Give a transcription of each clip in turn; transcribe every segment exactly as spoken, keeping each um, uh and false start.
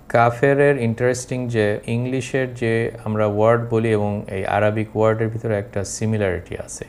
কাফেরের interesting যে ইংলিশের যে আমরা ওয়ার্ড বলি এবং এই আরবিক ওয়ার্ডের ভিতরে একটা সিমিলারিটি আছে।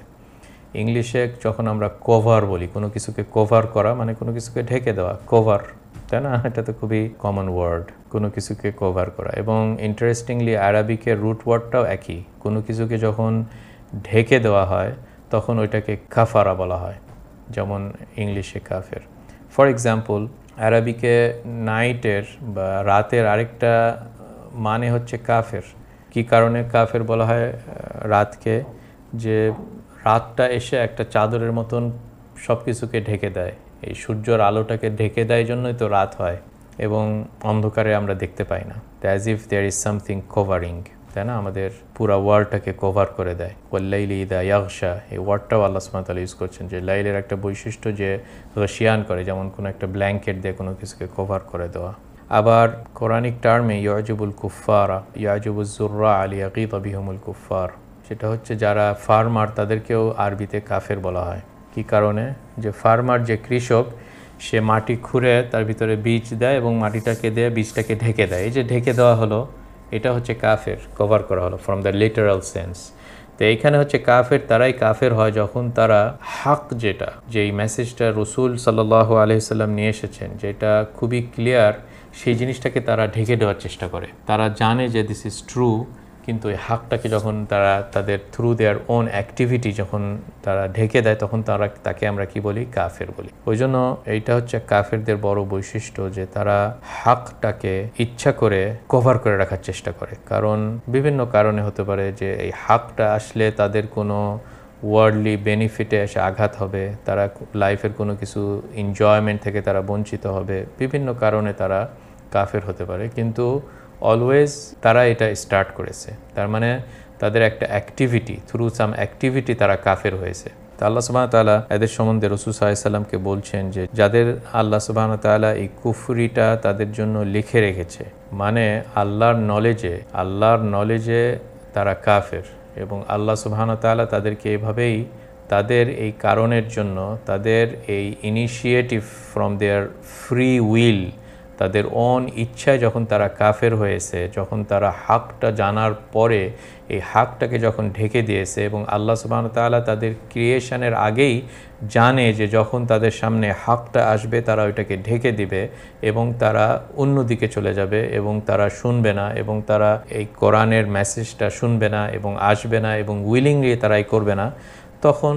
ইংলিশে যখন আমরা কভার বলি, কোনো কিছুকে কভার করা মানে কোনো কিছুকে ঢেকে দেওয়া, কভার, তাই না? এটা তো খুবই কমন ওয়ার্ড, কোনো কিছুকে কভার করা। এবং ইন্টারেস্টিংলি আরবিকের রুট ওয়ার্ডটাও একই। কোনো কিছুকে যখন ঢেকে দেওয়া হয় তখন ওইটাকে কাফারা বলা হয়, যেমন ইংলিশে কাফের। ফর এক্সাম্পল, আরবিকে নাইটের বা রাতের আরেকটা মানে হচ্ছে কাফের। কি কারণে কাফের বলা হয় রাতকে? যে রাতটা এসে একটা চাদরের মতন সব কিছুকে ঢেকে দেয়, এই সূর্যের আলোটাকে ঢেকে দেয় জন্যই তো রাত হয় এবং অন্ধকারে আমরা দেখতে পাই না। As if there is something covering, তাই না? আমাদের পুরা ওয়ার্ল্ডটাকে কভার করে দেয়। ওয়াল্লাইলি ইযা ইয়াগশা, এই ওয়ার্ডটাও আল্লাহ সুবহানাহু ওয়া তাআলা ইউজ করছেন যে লাইলের একটা বৈশিষ্ট্য যে গাশিয়ান করে, যেমন কোনো একটা ব্ল্যাঙ্কেট দিয়ে কোনো কিছুকে কভার করে দেওয়া। আবার কোরআনিক টার্মে ইয়াজিবুল কুফফারা ইয়াজিবুজ যুররা লিয়াগীযা বিহুমুল কুফফার, সেটা হচ্ছে যারা ফার্মার তাদেরকেও আরবিতে কাফের বলা হয়। কি কারণে? যে ফার্মার, যে কৃষক, সে মাটি খুঁড়ে তার ভিতরে বীজ দেয় এবং মাটিটাকে দিয়ে বীজটাকে ঢেকে দেয়। এই যে ঢেকে দেওয়া হলো, এটা হচ্ছে কাফের, কভার করা হলো ফ্রম দ্য লিটারাল সেন্স। তো এইখানে হচ্ছে কাফের তারাই কাফের হয় যখন তারা হক, যেটা যেই মেসেজটা রসুল সাল্লাল্লাহু আলাইহি সাল্লাম নিয়ে এসেছেন, যেটা খুবই ক্লিয়ার, সেই জিনিসটাকে তারা ঢেকে দেওয়ার চেষ্টা করে। তারা জানে যে দিস ইজ ট্রু, কিন্তু এই হাকটাকে যখন তারা তাদের থ্রু দেয়ার ওন অ্যাক্টিভিটি যখন তারা ঢেকে দেয়, তখন তারা তাকে আমরা কি বলি? কাফের বলি। ওই জন্য এইটা হচ্ছে কাফেরদের বড় বৈশিষ্ট্য, যে তারা হাকটাকে ইচ্ছা করে কভার করে রাখার চেষ্টা করে। কারণ বিভিন্ন কারণে হতে পারে যে এই হাকটা আসলে তাদের কোনো ওয়ার্ল্ডলি বেনিফিটে এসে আঘাত হবে, তারা লাইফের কোনো কিছু এনজয়মেন্ট থেকে তারা বঞ্চিত হবে, বিভিন্ন কারণে তারা কাফের হতে পারে। কিন্তু অলওয়েজ তারা এটা স্টার্ট করেছে, তার মানে তাদের একটা অ্যাক্টিভিটি, থ্রু সাম অ্যাক্টিভিটি তারা কাফের হয়েছে। তা আল্লাহ সুবহানাহু ওয়া তাআলা এদের সম্বন্ধে রাসূল সাল্লাল্লাহু আলাইহি সাল্লামকে বলছেন যে যাদের আল্লাহ সুবহানাহু ওয়া তাআলা এই কুফরিটা তাদের জন্য লিখে রেখেছে, মানে আল্লাহর নলেজে আল্লাহর নলেজে তারা কাফের, এবং আল্লাহ সুবহানাহু ওয়া তাআলা তাদেরকে এভাবেই তাদের এই কারণের জন্য, তাদের এই initiative from their free will, তাদের অন ইচ্ছায় যখন তারা কাফের হয়েছে, যখন তারা হাকটা জানার পরে এই হাকটাকে যখন ঢেকে দিয়েছে, এবং আল্লাহ সুবহানাহু ওয়া তাআলা তাদের ক্রিয়েশনের আগেই জানে যে যখন তাদের সামনে হাকটা আসবে তারা ওইটাকে ঢেকে দিবে এবং তারা অন্যদিকে চলে যাবে এবং তারা শুনবে না, এবং তারা এই কোরআনের মেসেজটা শুনবে না এবং আসবে না এবং উইলিংলি তারাই করবে না। তখন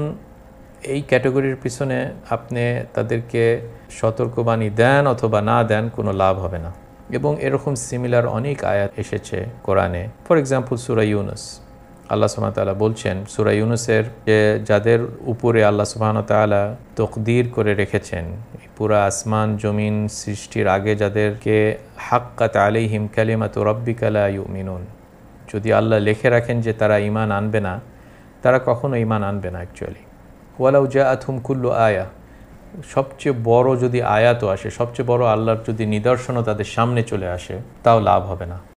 এই ক্যাটাগরির পিছনে আপনি তাদেরকে সতর্কবাণী দেন অথবা না দেন, কোনো লাভ হবে না। এবং এরকম সিমিলার অনেক আয়াত এসেছে কোরআনে। ফর এক্সাম্পল সূরা ইউনুস, আল্লাহ সুবহানাহু ওয়া তাআলা বলছেন সূরা ইউনুসের যে যাদের উপরে আল্লাহ সুবহানাহু ওয়া তাআলা তকদির করে রেখেছেন, পুরা আসমান জমিন সৃষ্টির আগে যাদেরকে হাক্কাত আলাইহিম কালিমাতু রাব্বিকা লা ইউমিনুন, যদি আল্লাহ লিখে রাখেন যে তারা ঈমান আনবে না, তারা কখনো ঈমান আনবে না অ্যাকচুয়ালি। ওয়ালাউ জাআতহুম কুল্লু আয়া, সবচেয়ে বড় যদি আয়াতও আসে, সবচেয়ে বড় আল্লাহর যদি নিদর্শনও তাদের সামনে চলে আসে, তাও লাভ হবে না।